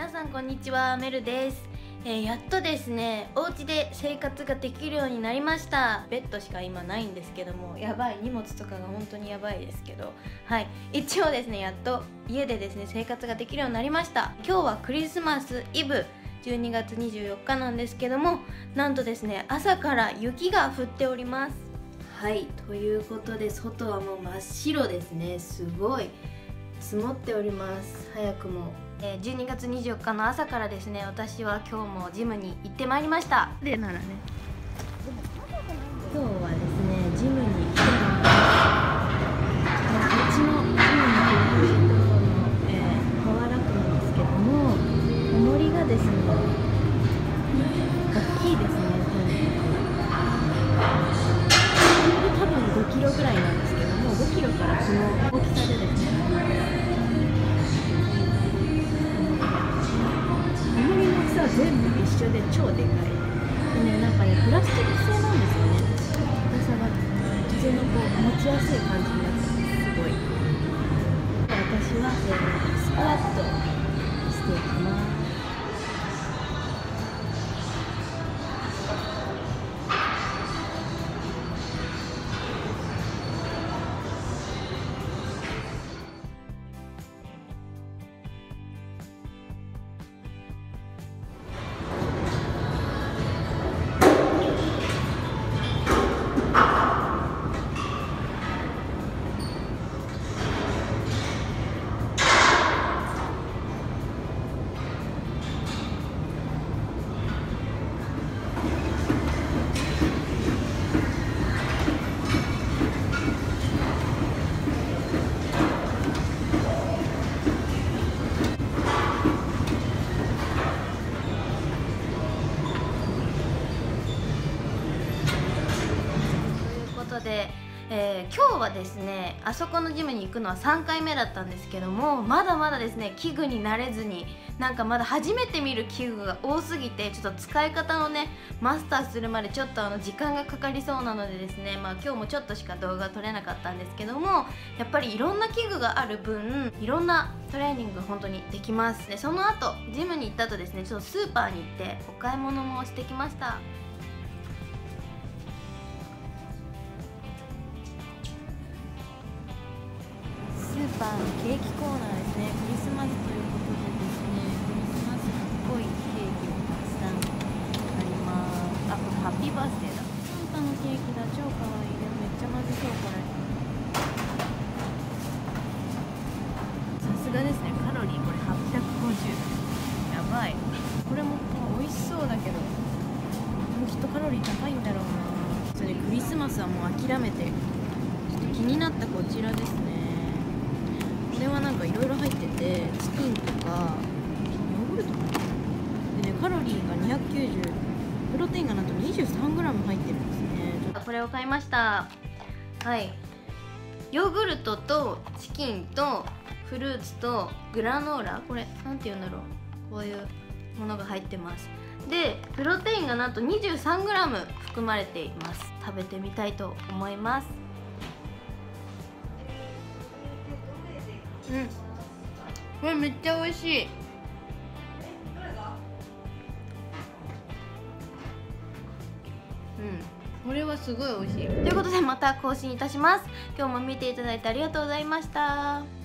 皆さんこんにちは、メルです。やっとですね、お家で生活ができるようになりました。ベッドしか今ないんですけども、やばい、荷物とかが本当にやばいですけど、はい、一応ですね、やっと家でですね生活ができるようになりました。今日はクリスマスイブ12月24日なんですけども、なんとですね、朝から雪が降っております。はい、ということで外はもう真っ白ですね。すごい積もっております。早くも12月24日の朝からですね、私は今日もジムに行ってまいりました。でならね、今日はですねジムに来てます。うちのジムのところのパワーラックなんですけども、重りがですね大きいですね。多分5キロぐらいなんですけども、5キロからこの大きさでですね、全部一緒で超でかいでね、なんかねプラスチック製なんですよね。重さが普通のこう持ちやすい感じになってます。すごい。私は、スクワットしていきます。で今日はですね、あそこのジムに行くのは3回目だったんですけども、まだまだですね器具に慣れずに、なんかまだ初めて見る器具が多すぎて、ちょっと使い方をねマスターするまでちょっと時間がかかりそうなのでですね、今日もちょっとしか動画撮れなかったんですけども、やっぱりいろんな器具がある分いろんなトレーニングが本当にできます。でその後ジムに行った後ですね、ちょっとスーパーに行ってお買い物もしてきました。スーパーのケーキコーナーですね。クリスマスということでですね、クリスマスっぽいケーキもたくさんあります。あ、これハッピーバースデーだ。サンタのケーキだ。超かわいい。でもめっちゃまずそう。これさすがですね。カロリーこれ850。やばい。これも美味しそうだけど、もうきっとカロリー高いんだろうな。それクリスマスはもう諦めて、ちょっと気になったこちらですね。これはなんかいろいろ入ってて、チキンとかヨーグルトかな。でね、カロリーが290、プロテインがなんと 23g 入ってるんですね。これを買いました。はい、ヨーグルトとチキンとフルーツとグラノーラ、これなんて言うんだろう、こういうものが入ってます。でプロテインがなんと 23g 含まれています。食べてみたいと思います。うん、これめっちゃ美味しい。これはすごい美味しい。ということでまた更新いたします。今日も見ていただいてありがとうございました。